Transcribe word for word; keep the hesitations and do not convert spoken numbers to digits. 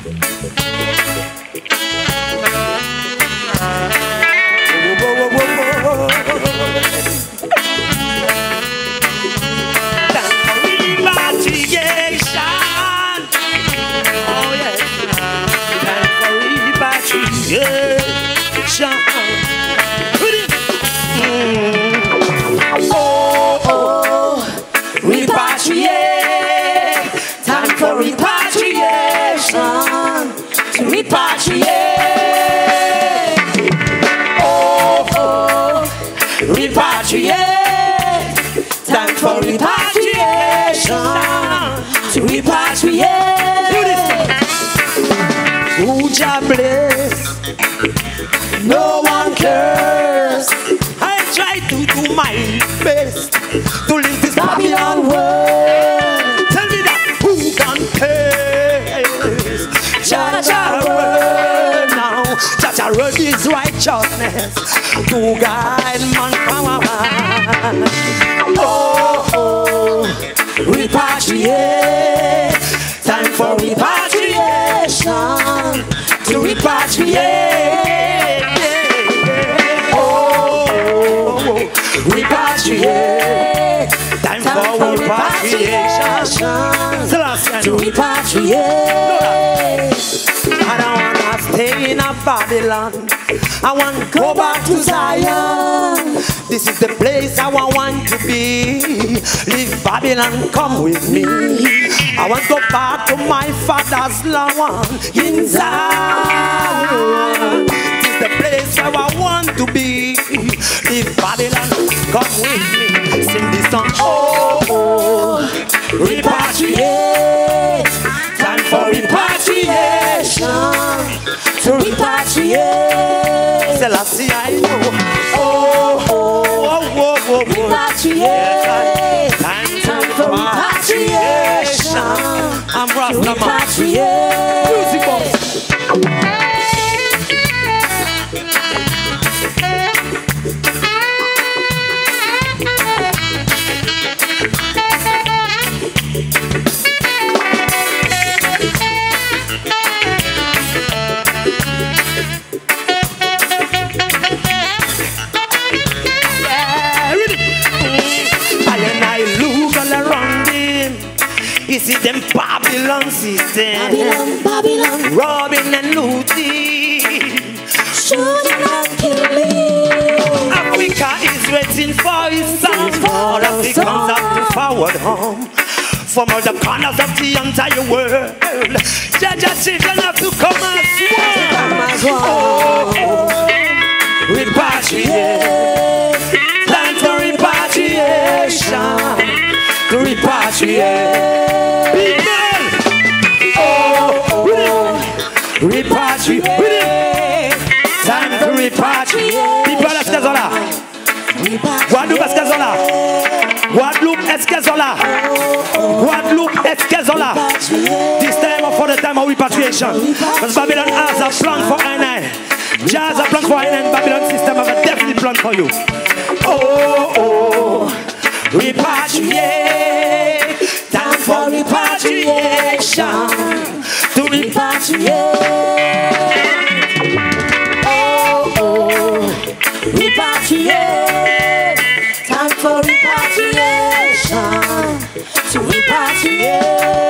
No one cares. I try to do my best to leave this Babylon world. Tell me that who can cares? Jah Jah word now. Jah Jah word is righteousness to guide mankind. Oh, oh, repatriate. Time for repatriation. To repatriate. Oh, repatriate. Time for repatriation. To repatriate. I don't wanna stay in a Babylon. I want to go back to Zion. This is the place I want to be. Leave Babylon, come with me. I want to go back to my father's land in Zion. This is the place where I want to be. Leave Babylon, come with me. Sing this song. Oh, oh, repatriate. Time for repatriation. To repatriate. Selassie, I know. Oh, oh, oh, oh, oh, repatriate. Time, time for repatriation. I'm Rastaman. Music box. You see them Babylon system, Babylon, Babylon, robbing and looting, shooting and killing. Africa is waiting for his son. All Africans have to forward home from all the corners of the entire world. Jah Jah children have to come as one. Oh, oh, repatriate, plan for repatriation, to repatriate. Repatriate. Time to repatriate. People, est-ce qu'elles sont là? Guadeloupe, est-ce qu'elles sont là? Guadeloupe, est-ce qu'elles sont là? Guadeloupe, est-ce qu'elles sont là? This time for the time of repatriation. Because Babylon has a plan for N I. Jah has a plan for N I. Babylon system have a definite plan for you. Oh, oh, repatriate. Time for repatriation. To repatriate. Oh, oh, repatriate. Time for repatriation. To repatriate.